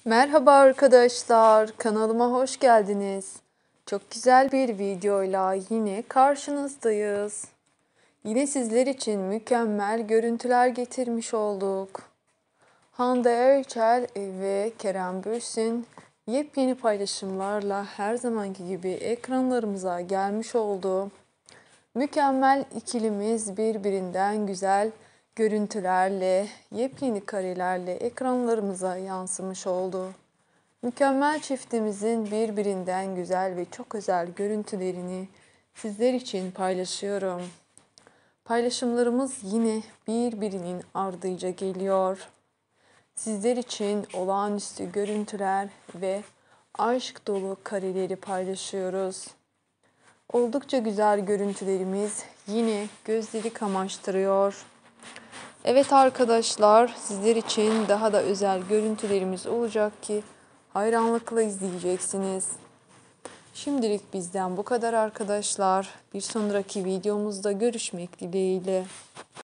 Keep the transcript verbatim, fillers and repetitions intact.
Merhaba arkadaşlar, kanalıma hoş geldiniz. Çok güzel bir videoyla yine karşınızdayız. Yine sizler için mükemmel görüntüler getirmiş olduk. Hande Erçel ve Kerem Bürsin yepyeni paylaşımlarla her zamanki gibi ekranlarımıza gelmiş oldu. Mükemmel ikilimiz birbirinden güzel görüntülerle, yepyeni karelerle ekranlarımıza yansımış oldu. Mükemmel çiftimizin birbirinden güzel ve çok özel görüntülerini sizler için paylaşıyorum. Paylaşımlarımız yine birbirinin ardınca geliyor. Sizler için olağanüstü görüntüler ve aşk dolu kareleri paylaşıyoruz. Oldukça güzel görüntülerimiz yine gözleri kamaştırıyor. Evet arkadaşlar, sizler için daha da özel görüntülerimiz olacak ki hayranlıkla izleyeceksiniz. Şimdilik bizden bu kadar arkadaşlar. Bir sonraki videomuzda görüşmek dileğiyle.